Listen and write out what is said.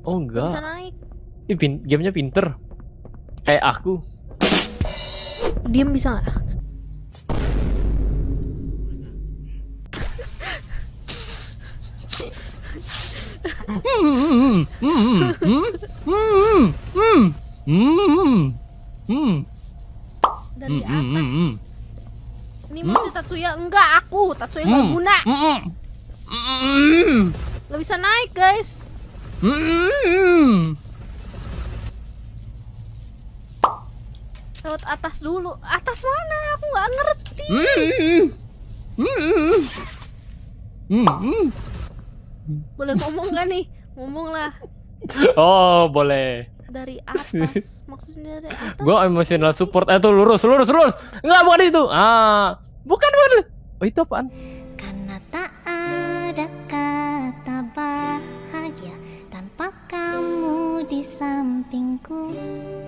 Oh Gak bisa enggak. naik. Ih, gamenya pinter. Kayak aku. Diem bisa nggak? Dari atas. Ini masih Tatsuya. Enggak, aku. Tatsuya nggak guna. Gak bisa naik, guys. Lewat atas dulu. Atas mana? Aku nggak ngerti. Boleh ngomong gak nih? Ngomong lah. Oh, boleh. Dari atas. Maksudnya dari atas. Gua emotional support. Tuh lurus. Enggak, bukan itu. Bukan. Oh, itu apaan? Karena tak ada kata bahagia tanpa kamu di sampingku.